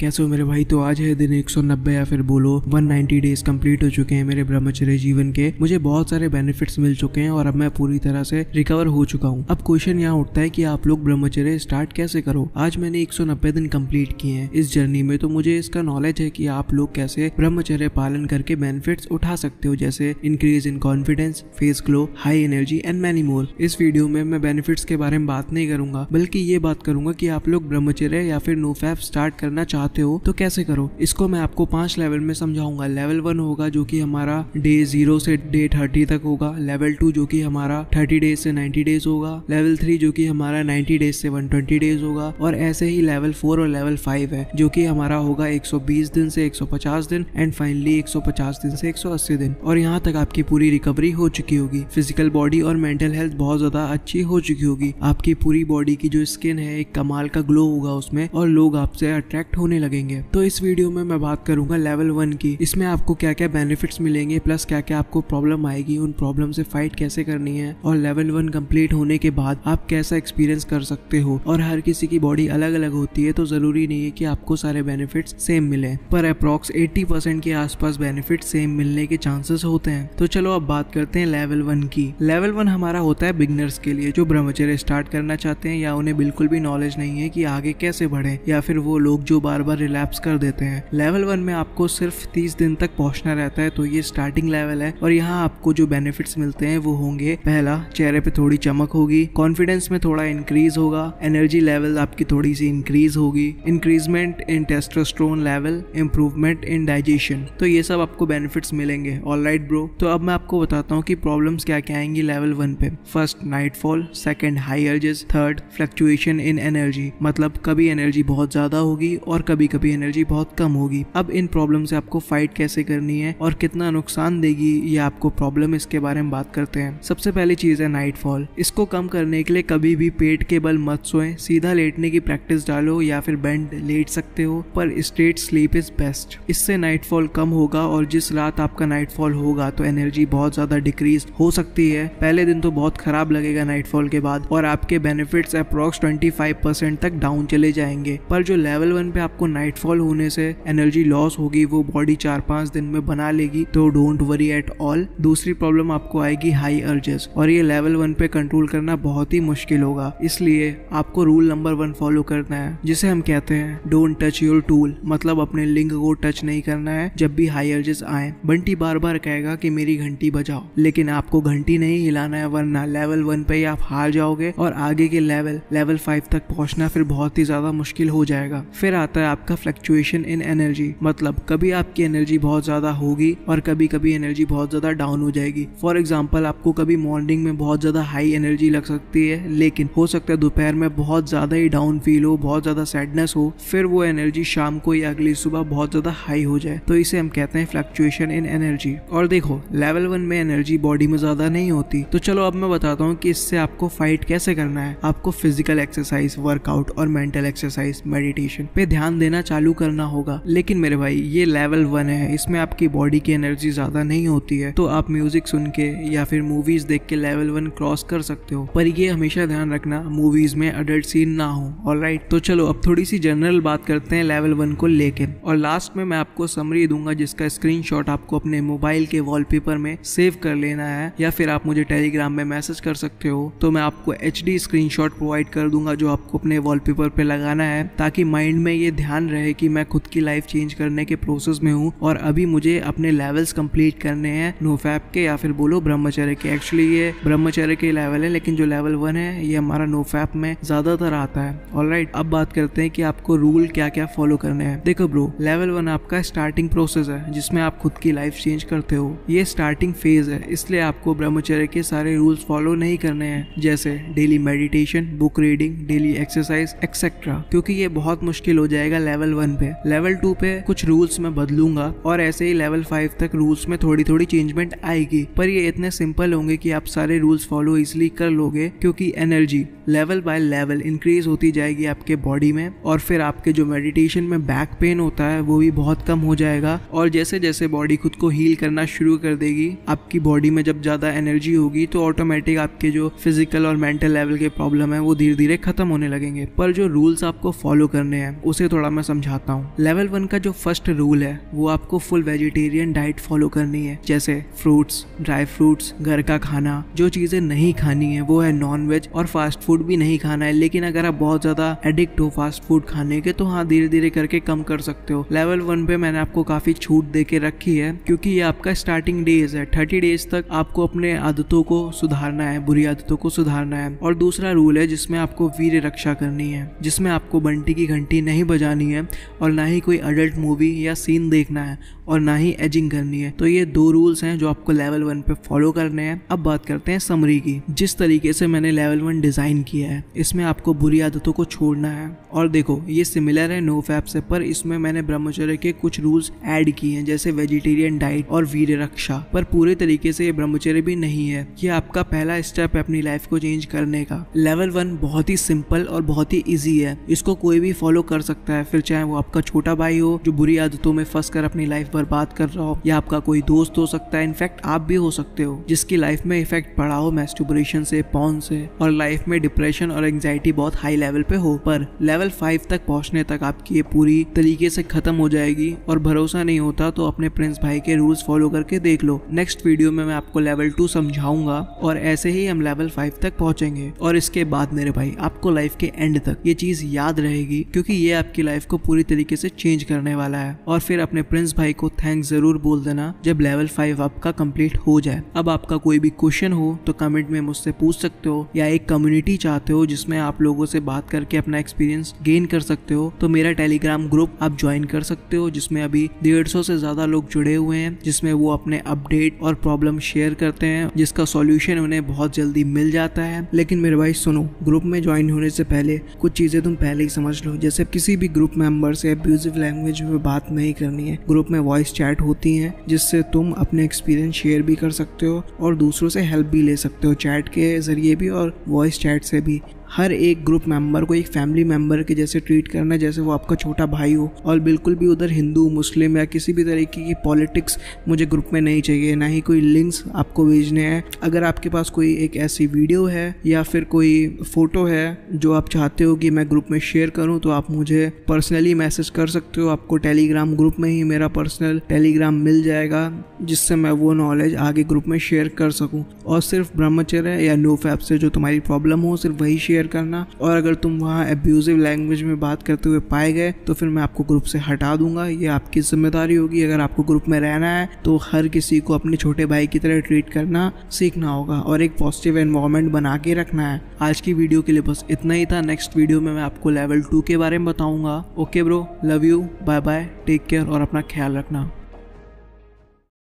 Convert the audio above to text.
कैसे हो मेरे भाई। तो आज है दिन 190 या फिर बोलो 190 डेज कंप्लीट हो चुके हैं मेरे ब्रह्मचर्य जीवन के। मुझे बहुत सारे बेनिफिट्स मिल चुके हैं और अब मैं पूरी तरह से रिकवर हो चुका हूँ। अब क्वेश्चन यहाँ उठता है कि आप लोग ब्रह्मचर्य स्टार्ट कैसे करो। आज मैंने 190 दिन कंप्लीट किए हैं इस जर्नी में, तो मुझे इसका नॉलेज है कि आप लोग कैसे ब्रह्मचर्य पालन करके बेनिफिट्स उठा सकते हो, जैसे increase in confidence, face glow, high energy and many more. इस वीडियो में मैं बेनिफिट्स के बारे में बात नहीं करूंगा, बल्कि ये बात करूंगा कि आप लोग ब्रह्मचर्य या फिर नोफैप स्टार्ट करना चाहते हो तो कैसे करो। इसको मैं आपको 5 लेवल में समझाऊंगा। लेवल 1 होगा जो कि हमारा डे 0 से डे 30 तक होगा। लेवल 2 जो कि हमारा 30 डेज से 90 डेज होगा। लेवल 3 जो कि हमारा 90 डेज से 120 डेज होगा। और ऐसे ही लेवल 4 और लेवल 5 है जो कि हमारा होगा 120 दिन से 150 दिन एंड फाइनली 150 दिन से 180 दिन। और यहाँ तक आपकी पूरी रिकवरी हो चुकी होगी। फिजिकल बॉडी और मेंटल हेल्थ बहुत ज्यादा अच्छी हो चुकी होगी। आपकी पूरी बॉडी की जो स्किन है एक कमाल का ग्लो होगा उसमें और लोग आपसे अट्रैक्ट होने लगेंगे। तो इस वीडियो में मैं बात करूंगा लेवल 1 की। इसमें आपको क्या क्या बेनिफिट्स मिलेंगे, प्लस क्या क्या आपको प्रॉब्लम आएगी, उन प्रॉब्लम से फाइट कैसे करनी है, और लेवल 1 कंप्लीट होने के बाद आप कैसा एक्सपीरियंस कर सकते हो। और हर किसी की बॉडी अलग अलग होती है, तो जरूरी नहीं है कि आपको सारे बेनिफिट्स सेम मिले, पर अप्रॉक्स 80% के आसपास बेनिफिट सेम मिलने के चांसेस होते हैं। तो चलो अब बात करते हैं लेवल 1 की। लेवल 1 हमारा होता है बिगनर्स के लिए, जो ब्रह्मचर्य स्टार्ट करना चाहते हैं या उन्हें बिल्कुल भी नॉलेज नहीं है कि आगे कैसे बढ़े, या फिर वो लोग जो बार बार रिलैप्स कर देते हैं। लेवल 1 में आपको सिर्फ 30 दिन तक पहुंचना रहता है, तो ये स्टार्टिंग लेवल है। और यहाँ आपको जो बेनिफिट्स मिलते हैं वो होंगे, पहला, चेहरे पे थोड़ी चमक होगी, कॉन्फिडेंस में थोड़ा इंक्रीज होगा, एनर्जी लेवल आपकी थोड़ी सी इंक्रीज होगी, increment in testosterone level, improvement in digestion. तो ये सब आपको बेनिफिट्स मिलेंगे। ऑलराइट ब्रो, तो अब मैं आपको बताता हूँ कि प्रॉब्लम्स क्या क्या आएंगी लेवल 1 पे। First, nightfall. Second, high urges. Third, fluctuation in energy, मतलब कभी एनर्जी बहुत ज्यादा होगी और कभी कभी एनर्जी बहुत कम होगी। अब इन प्रॉब्लम से आपको फाइट कैसे करनी है और कितना नुकसान देगी ये आपको प्रॉब्लम, इसके बारे में बात करते हैं। सबसे पहली चीज है नाइटफॉल। इसको कम करने के लिए कभी भी पेट के बल मत सोएं, सीधा लेटने की प्रैक्टिस डालो, या फिर बेंड लेट सकते हो, पर स्ट्रेट स्लीप इज बेस्ट। इससे नाइटफॉल कम होगा और जिस रात आपका नाइटफॉल होगा तो एनर्जी बहुत ज्यादा डिक्रीज हो सकती है। पहले दिन तो बहुत खराब लगेगा नाइटफॉल के बाद, और आपके बेनिफिट्स अप्रॉक्स 25% तक डाउन चले जाएंगे। पर जो लेवल 1 पे आपको नाइटफॉल होने से एनर्जी लॉस होगी वो बॉडी 4-5 दिन में बना लेगी, तो डोंट वरी एट ऑल। दूसरी प्रॉब्लम आपको आएगी हाई अर्जेस, और ये लेवल 1 पे कंट्रोल करना बहुत ही मुश्किल होगा। इसलिए आपको रूल नंबर 1 फॉलो करना है, जिसे हम कहते हैं डोंट टच योर टूल, मतलब अपने लिंग को टच नहीं करना है जब भी हाई अर्जेस आए। बंटी बार बार कहेगा कि मेरी घंटी बजाओ, लेकिन आपको घंटी नहीं हिलाना है, वरना लेवल 1 पे ही आप हार जाओगे और आगे के लेवल 5 तक पहुंचना फिर बहुत ही ज्यादा मुश्किल हो जाएगा। फिर आता है आपका फ्लक्चुएशन इन एनर्जी, मतलब कभी आपकी एनर्जी बहुत ज्यादा होगी और कभी कभी एनर्जी बहुत ज्यादा डाउन हो जाएगी। फॉर एग्जांपल, आपको कभी मॉर्निंग में बहुत ज्यादा हाई एनर्जी लग सकती है, लेकिन हो सकता है दोपहर में बहुत ज्यादा ही डाउन फील हो, बहुत ज्यादा सैडनेस हो, फिर वो एनर्जी शाम को या अगली सुबह बहुत ज्यादा हाई हो जाए। तो इसे हम कहते हैं फ्लक्चुएशन इन एनर्जी। और देखो, लेवल 1 में एनर्जी बॉडी में ज्यादा नहीं होती। तो चलो अब मैं बताता हूँ कि इससे आपको फाइट कैसे करना है। आपको फिजिकल एक्सरसाइज, वर्कआउट और मेंटल एक्सरसाइज, मेडिटेशन पे ध्यान देना चालू करना होगा। लेकिन मेरे भाई, ये लेवल 1 है, इसमें आपकी बॉडी की एनर्जी ज्यादा नहीं होती है, तो आप म्यूजिक सुन के या फिर मूवीज देख के लेवल 1 क्रॉस कर सकते हो, पर ये हमेशा ध्यान रखना मूवीज में अडल्ट सीन ना हो। ऑलराइट, तो चलो अब थोड़ी सी जनरल बात करते हैं लेवल 1 को लेके, और लास्ट में मैं आपको समरी दूंगा जिसका स्क्रीनशॉट आपको अपने मोबाइल के वॉलपेपर में सेव कर लेना है, या फिर आप मुझे टेलीग्राम में मैसेज कर सकते हो, तो मैं आपको HD स्क्रीनशॉट प्रोवाइड कर दूंगा जो आपको अपने वॉलपेपर पे लगाना है, ताकि माइंड में ये ध्यान रहे कि मैं खुद की लाइफ चेंज करने के प्रोसेस में हूँ और अभी मुझे अपने लेवल्स कंप्लीट करने हैं नोफैप के, या फिर बोलो ब्रह्मचर्य के। एक्चुअली ये ब्रह्मचर्य के लेवल है, लेकिन जो लेवल 1 है ये हमारा नोफैप में ज्यादातर आता है। ऑलराइट, अब बात करते हैं कि आपको रूल क्या क्या फॉलो करने हैं। देखो ब्रो, लेवल 1 आपका स्टार्टिंग प्रोसेस है जिसमें आप खुद की लाइफ चेंज करते हो। ये स्टार्टिंग फेज है, इसलिए आपको ब्रह्मचर्य के सारे रूल्स फॉलो नहीं करने हैं, जैसे daily meditation, book reading, daily exercise etcetera, क्योंकि ये बहुत मुश्किल हो जाएगा लेवल 1 पे। लेवल 2 पे कुछ रूल्स मैं बदलूंगा और ऐसे ही लेवल 5 तक रूल्स में थोड़ी थोड़ी चेंजमेंट आएगी, पर ये इतने सिंपल होंगे कि आप सारे रूल्स फॉलो इजिली कर लोगे, क्योंकि energy level by level increase होती जाएगी आपके बॉडी में, और फिर आपके जो मेडिटेशन में बैक पेन होता है वो भी बहुत कम हो जाएगा। और जैसे जैसे बॉडी खुद को हील करना शुरू कर देगी, आपकी बॉडी में जब ज्यादा एनर्जी होगी तो ऑटोमेटिक आपके जो फिजिकल और मेंटल लेवल के प्रॉब्लम है वो धीरे धीरे खत्म होने लगेंगे। पर जो रूल्स आपको फॉलो करने हैं उसे थोड़ा मैं समझाता हूँ। लेवल 1 का जो फर्स्ट रूल है वो आपको फुल वेजिटेरियन डाइट फॉलो करनी है, जैसे फ्रूट्स, ड्राई फ्रूट्स, घर का खाना। जो चीजें नहीं खानी है वो है नॉन वेज और फास्ट फूड भी नहीं खाना है। लेकिन अगर आप बहुत ज्यादा एडिक्ट हो फास्ट फूड खाने के तो हाँ, धीरे धीरे करके कम कर सकते हो। लेवल 1 पे मैंने आपको काफी छूट दे के रखी है क्योंकि ये आपका स्टार्टिंग डेज है। 30 डेज तक आपको अपने आदतों को सुधारना है, बुरी आदतों को सुधारना है। और दूसरा रूल है जिसमें आपको वीर रक्षा करनी है, जिसमें आपको बंटी की घंटी नहीं बजानी है और ना ही कोई अडल्ट मूवी या सीन देखना है और ना ही एजिंग करनी है। तो ये 2 रूल्स हैं जो आपको लेवल 1 पे फॉलो करने हैं। अब बात करते हैं समरी की। जिस तरीके से मैंने लेवल 1 डिजाइन किया है इसमें आपको बुरी आदतों को छोड़ना है। और देखो ये सिमिलर है नो फैप से, पर इसमें मैंने ब्रह्मचर्य के कुछ रूल्स ऐड किए हैं जैसे वेजिटेरियन डाइट और वीर रक्षा। पर पूरे तरीके से ये ब्रह्मचर्य भी नहीं है। ये आपका पहला स्टेप है अपनी लाइफ को चेंज करने का। लेवल 1 बहुत ही सिंपल और बहुत ही इजी है, इसको कोई भी फॉलो कर सकता है, फिर चाहे वो आपका छोटा भाई हो जो बुरी आदतों में फंस कर अपनी लाइफ बर्बाद कर रहा हो, या आपका कोई दोस्त हो सकता है, इनफैक्ट आप भी हो सकते हो जिसकी लाइफ में इफेक्ट पड़ा हो मैस्टरबेशन से, पॉर्न से, और लाइफ में डिप्रेशन और एंजाइटी बहुत हाई लेवल पे हो। पर लेवल 5 तक पहुंचने तक आपकी ये पूरी तरीके से खत्म हो जाएगी। और भरोसा नहीं होता तो अपने प्रिंस भाई के रूल्स फॉलो करके देख लो। नेक्स्ट वीडियो में मैं आपको लेवल 2 समझाऊंगा और ऐसे ही हम लेवल 5 तक पहुंचेंगे। और इसके बाद मेरे भाई आपको लाइफ के एंड तक ये चीज याद रहेगी क्योंकि ये आपकी लाइफ को पूरी तरीके से चेंज करने वाला है। और फिर अपने प्रिंस भाई को थैंक्स जरूर बोल देना जब लेवल 5 आपका कंप्लीट हो जाए। अब आपका कोई भी क्वेश्चन हो तो कमेंट में मुझसे पूछ सकते हो, या एक कम्युनिटी चाहते हो जिसमें आप लोगों से बात करके अपना एक्सपीरियंस गेन कर सकते हो तो मेरा टेलीग्राम ग्रुप आप ज्वाइन कर सकते हो जिसमें अभी 150 से ज्यादा लोग जुड़े हुए हैं, जिसमें वो अपने अपडेट और प्रॉब्लम शेयर करते हैं जिसका सॉल्यूशन उन्हें बहुत जल्दी मिल जाता है। लेकिन मेरे भाई सुनो, ग्रुप में ज्वाइन होने से पहले कुछ चीजें तुम पहले ही समझ लो। जैसे किसी भी ग्रुप मेंबर से अब्यूजिव लैंग्वेज में बात नहीं करनी है। ग्रुप में वॉइस चैट होती है जिससे तुम अपने एक्सपीरियंस शेयर भी कर सकते हो और दूसरों से हेल्प भी ले सकते हो, चैट के जरिए भी और वॉइस चैट से भी। हर एक ग्रुप मेंबर को एक फैमिली मेंबर के जैसे ट्रीट करना जैसे वो आपका छोटा भाई हो। और बिल्कुल भी उधर हिंदू, मुस्लिम या किसी भी तरीके की पॉलिटिक्स मुझे ग्रुप में नहीं चाहिए, ना ही कोई लिंक्स आपको भेजने हैं। अगर आपके पास कोई एक ऐसी वीडियो है या फिर कोई फोटो है जो आप चाहते हो कि मैं ग्रुप में शेयर करूं तो आप मुझे पर्सनली मैसेज कर सकते हो। आपको टेलीग्राम ग्रुप में ही मेरा पर्सनल टेलीग्राम मिल जाएगा जिससे मैं वो नॉलेज आगे ग्रुप में शेयर कर सकूं। और सिर्फ ब्रह्मचर्य या नो फैप से जो तुम्हारी प्रॉब्लम हो सिर्फ वही शेयर करना। और अगर तुम वहाँ एब्यूजिव लैंग्वेज में बात करते हुए पाए गए तो फिर मैं आपको ग्रुप से हटा दूंगा। ये आपकी जिम्मेदारी होगी। अगर आपको ग्रुप में रहना है तो हर किसी को अपने छोटे भाई की तरह ट्रीट करना सीखना होगा और एक पॉजिटिव एनवायरनमेंट बना के रखना है। आज की वीडियो के लिए बस इतना ही था। नेक्स्ट वीडियो में मैं आपको लेवल 2 के बारे में बताऊंगा। Okay bro, love you, bye bye, take care और अपना ख्याल रखना।